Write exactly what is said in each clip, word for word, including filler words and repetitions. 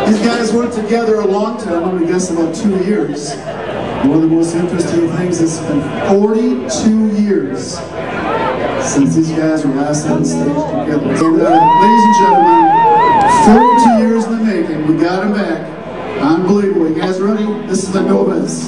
These guys worked together a long time, I'm going to guess about two years. One of the most interesting things is it's been forty-two years since these guys were last on stage together. So, uh, ladies and gentlemen, forty-two years in the making, we got them back. Unbelievable. You guys ready? This is the Novas.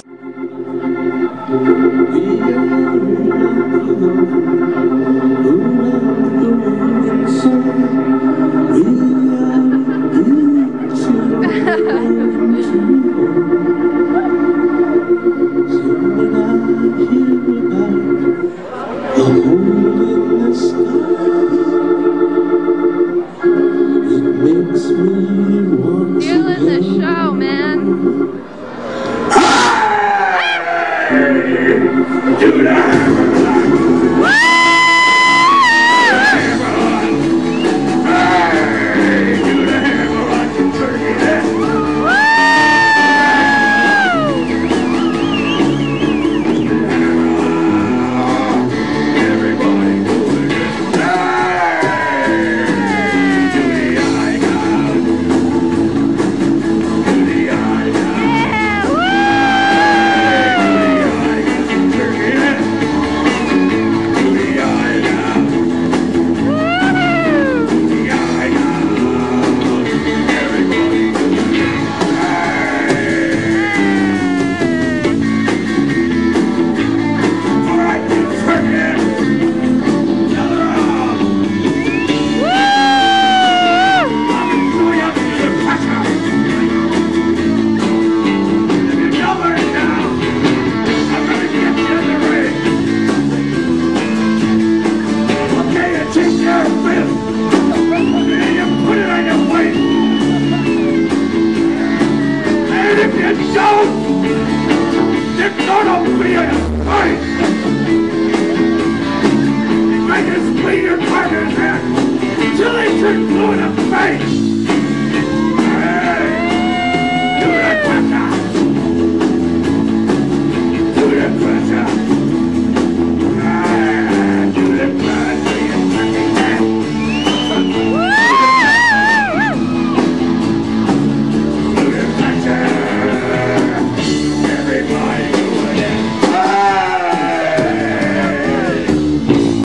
Feeling the show, man. Do that! If you don't, you're gonna be in a fight!